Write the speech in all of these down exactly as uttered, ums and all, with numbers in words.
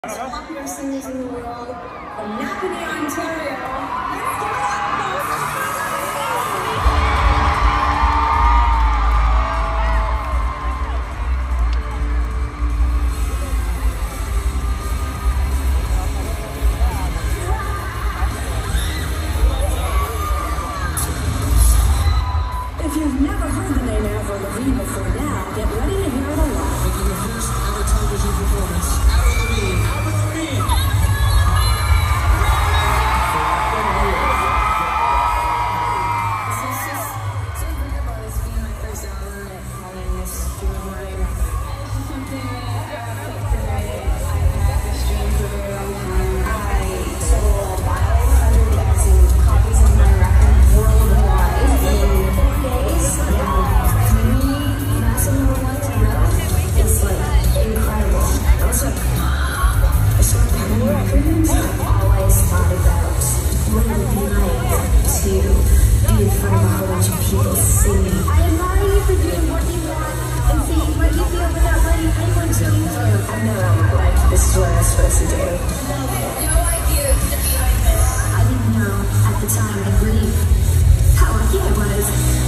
Most popular singers in the world from Napanee, Ontario. Let's give it up for If you've never heard the name Avril Lavigne before now, get ready to hear it a lot. Making the first ever television performance, Avril Lavigne. Avril Lavigne. This is what I was supposed to do. No idea. I didn't know at the time, I believe, how lucky I was.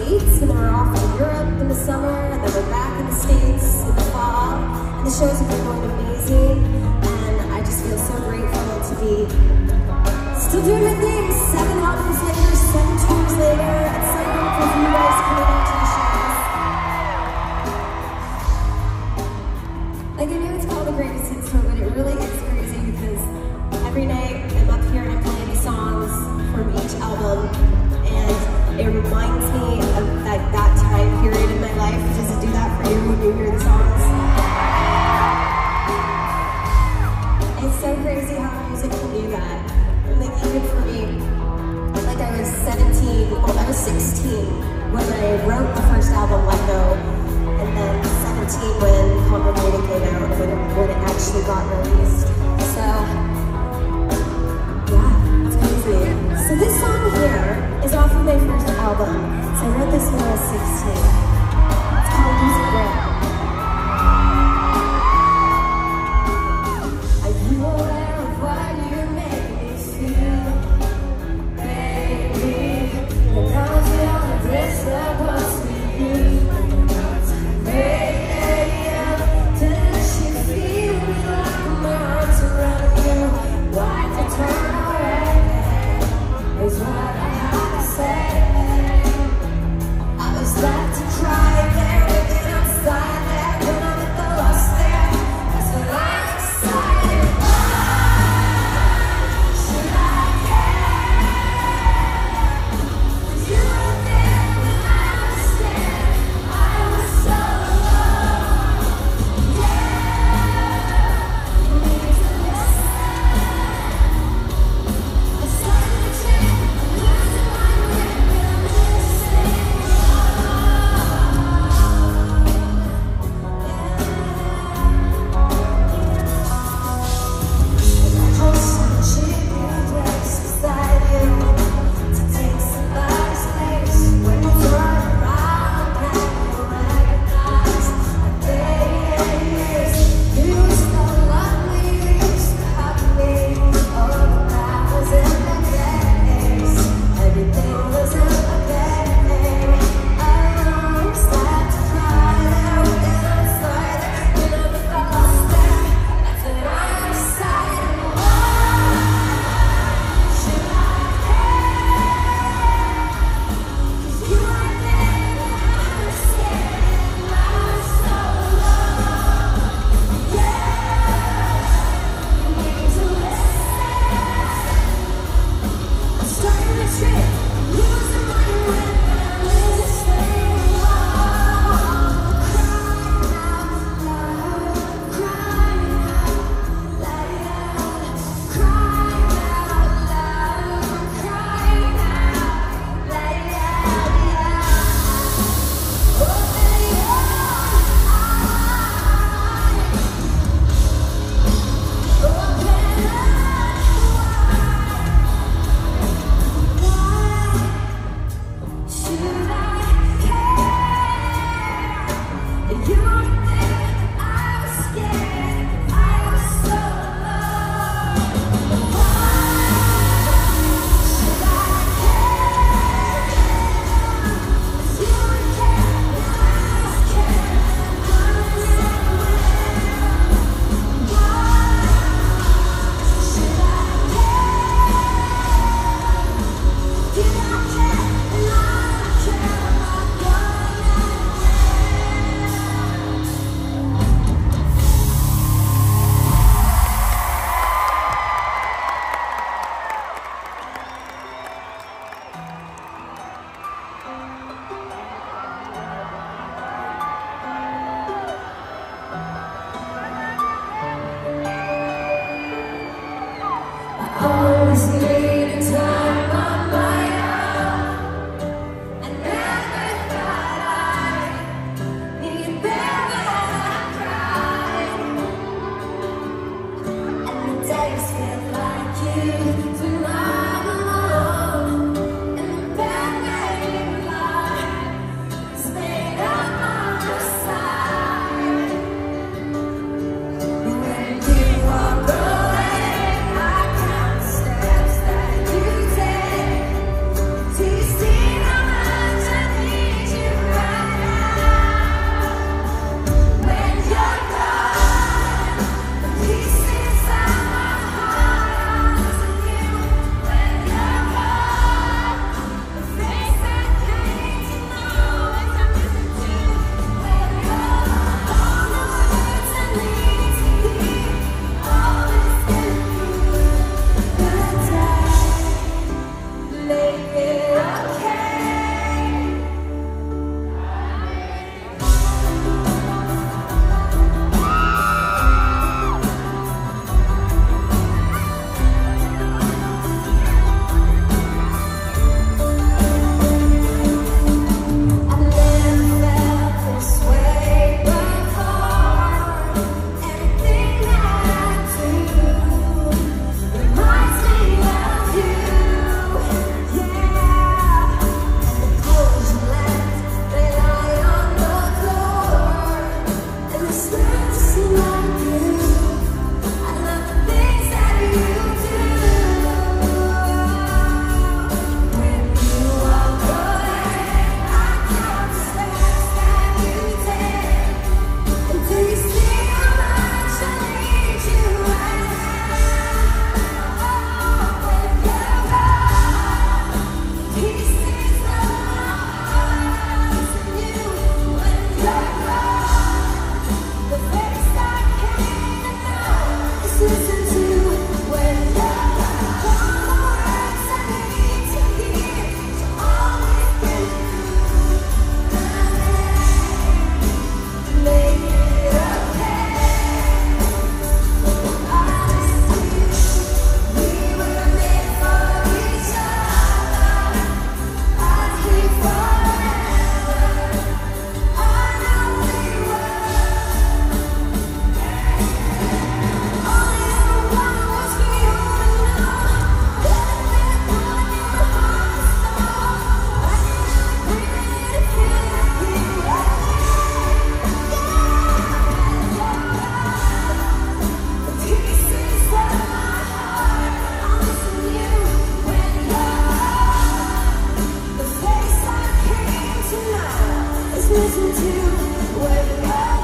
States, and then we're off to Europe in the summer, and then we're back in the States in the fall. And the shows have been going amazing, and I just feel so grateful to be still doing my thing. Seven albums later, seven tours later, and so grateful for you guys coming out to the shows. Like, I know it's called the Greatest Hits Tour, but it really is crazy because every night I'm up here and I'm playing songs from each album, and it reminds me of that, that time period in my life. Does it do that for you when you hear the songs? It's so crazy how music can do that. And like, even for me, like I was seventeen, well I was sixteen when I wrote the first album, Let Go, and then seventeen when Complicated came out, and when it, when it actually got released. So, yeah, it's crazy. So this song here is off of my first album. So I wrote this when I was sixteen. It's called Lose a Grip. Are you aware of what you make me feel? Baby, the bounty on the wrist that was with you. Is what I have to say. I was left to cry there again outside. listen to what